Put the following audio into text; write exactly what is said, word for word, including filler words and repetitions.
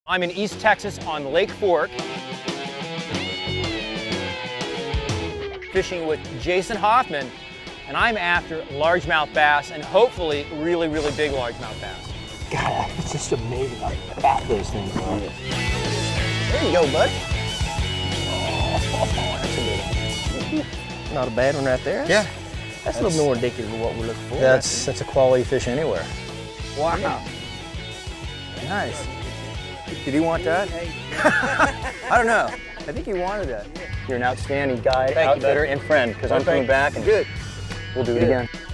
I'm in East Texas on the Lake Fork, fishing with Jason Hoffman, and I'm after largemouth bass and hopefully really, really big largemouth bass. God, it's just amazing how fat those things are. There you go, bud. Oh, that's a good one. Not a bad one right there. Yeah. That's, That's a little more indicative of what we're looking for. That's, that's a quality fish anywhere. Wow. Yeah. Nice. Did he want that? I don't know. I think he wanted that. You're an outstanding guide, Thank outfitter, you, and friend, because I'm coming back and good. we'll do Good. it again.